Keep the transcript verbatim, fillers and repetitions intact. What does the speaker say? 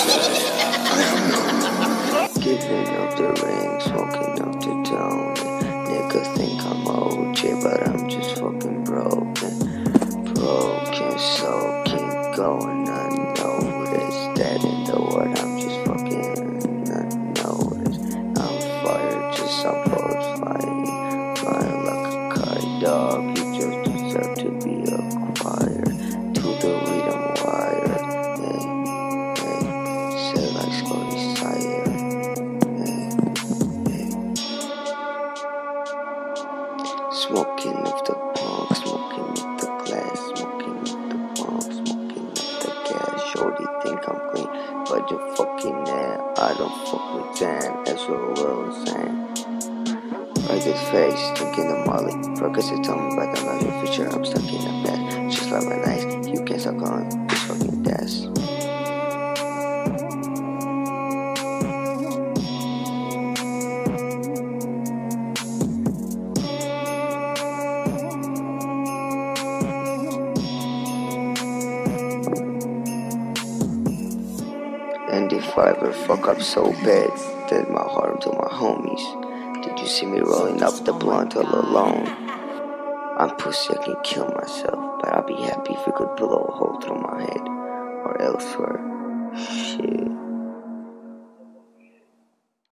Giving up the ring, smoking up the tone. Niggas think I'm O J, but I'm just fucking broken. Broken soul, keep going unnoticed. Dead in the world, I'm just fucking unnoticed. I'm fired, just supposed flying. Flying like a kite dog, you just deserve to be acquired. To the weed, I'm wired. Hey, hey, say like Scotty Sire. Smoking up the punk, smoking up the glass, smoking up the punk, smoking up the gas. Shorty think I'm clean, but you're fucking mad. I don't fuck with Zan, that's what Will is saying. Right this face, drinking the Molly. Progressive tell me about the life of future, I'm stuck in the past. Just like my nice, you can't suck on this fucking gas. And if I ever fuck up so bad, that my heart to my homies. Did you see me rolling up the blunt all alone? I'm pussy, I can kill myself, but I'd be happy if you could blow a hole through my head or elsewhere. Shit.